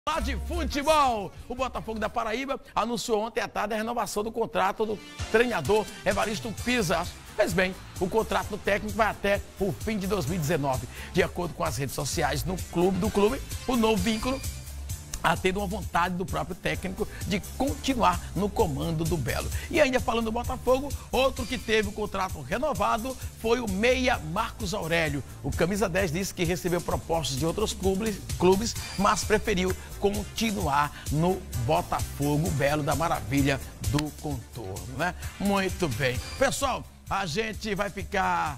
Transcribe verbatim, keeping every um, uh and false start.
Lá de futebol, o Botafogo da Paraíba anunciou ontem à tarde a renovação do contrato do treinador Evaristo Pisa. Fez bem, o contrato do técnico vai até o fim de dois mil e dezenove. De acordo com as redes sociais no clube, do clube, o novo vínculo atende uma vontade do próprio técnico de continuar no comando do Belo. E ainda falando do Botafogo, outro que teve o contrato renovado foi o meia Marcos Aurélio. O camisa dez disse que recebeu propostas de outros clubes, clubes, mas preferiu continuar no Botafogo Belo da Maravilha do Contorno, né? Muito bem. Pessoal, a gente vai ficar